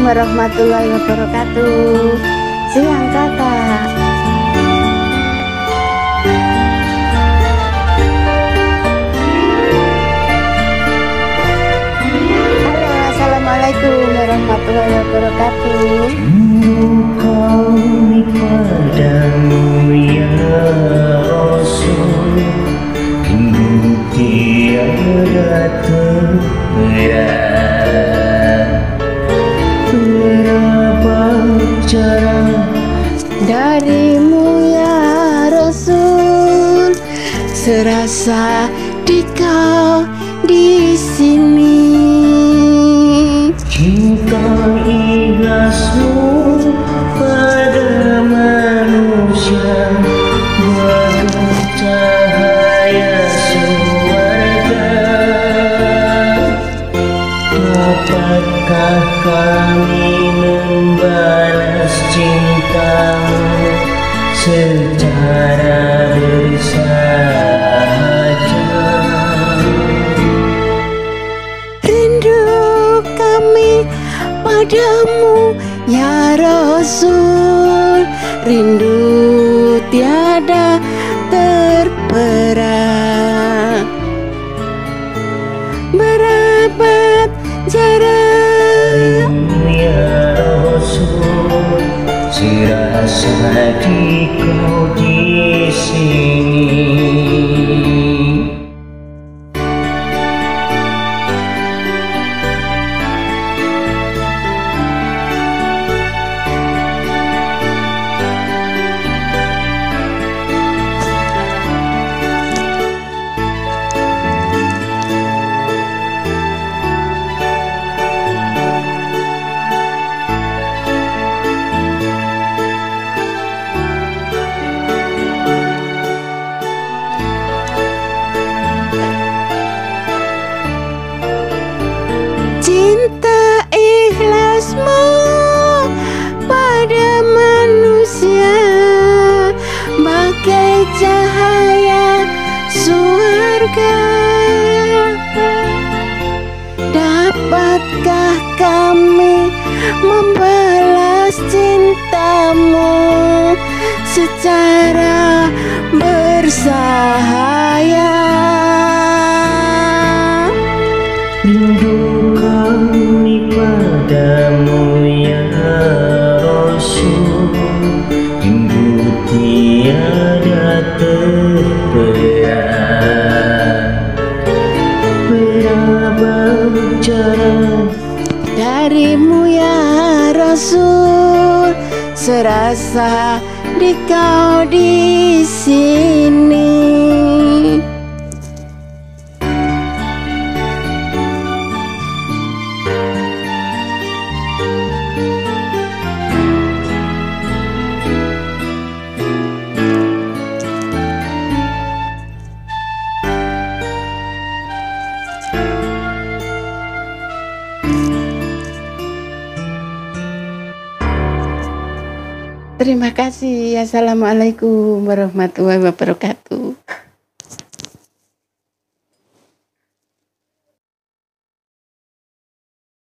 warahmatullahi wabarakatuh. Siang kakak. Halo, assalamualaikum warahmatullahi wabarakatuh. Kami padamu ya Rasul, rindu tiada terbayar. Berapa cara Darimu ya Rasul, serasa di kau di sini. cinta ikhlasmu pada manusia, bagai cahaya surga. Dapatkah kami membalas cintamu secara bersahaja? Rindu kami padamu ya Rasul, rindu tiada terperang. Berabad jarak Ya Rasul, serasa di kau di sini. cinta ikhlasmu pada manusia, bagai cahaya surga. Dapatkah kami membalas cintamu secara bersahaya? Rindu kami padamu ya Rasul, rindu tiada terbayar. Berapa cara Darimu ya Rasul, serasa di kau di sini. Terima kasih. Assalamualaikum warahmatullahi wabarakatuh.